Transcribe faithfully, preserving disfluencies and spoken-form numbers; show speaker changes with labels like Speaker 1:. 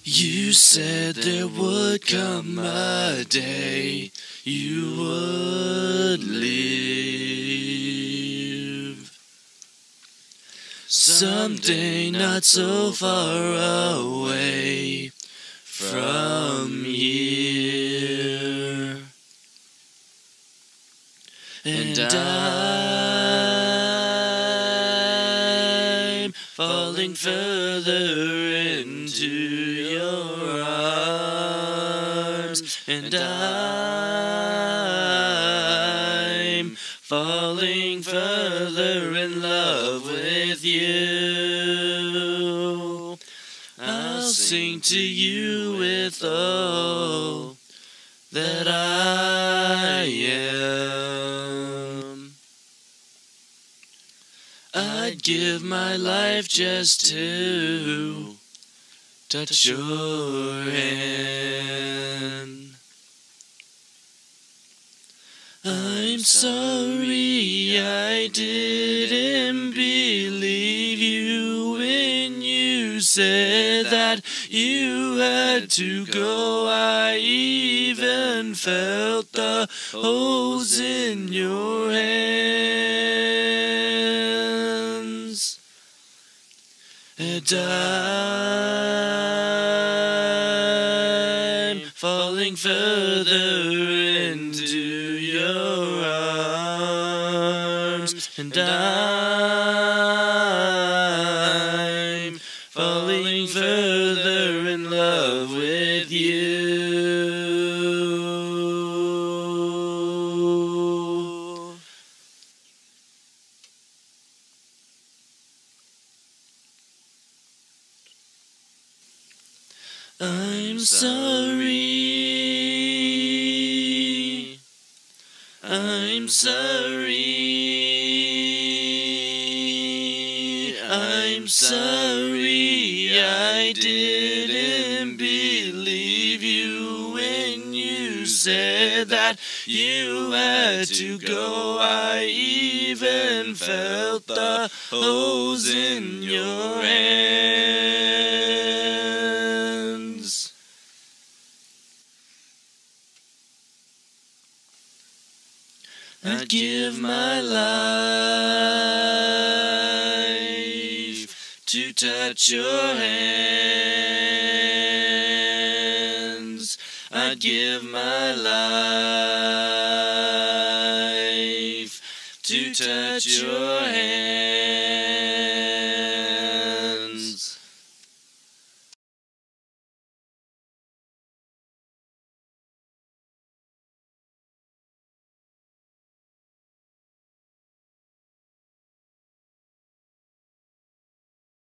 Speaker 1: You said there would come a day you would leave. Someday not so far away from here. And I'm falling further into your arms, and I'm falling further in love with you. I'll sing to you with all that I am. I'd give my life just to touch your hand. I'm sorry I didn't believe you when you said that you had to go. I even felt the holes in your hands. And I'm falling further into your arms, and I'm falling further in love with you. I'm sorry, I'm sorry, I'm sorry I didn't believe you when you said that you had to go. I even felt the holes in your hands. I'd give my life to touch your hands. I'd give my life to touch your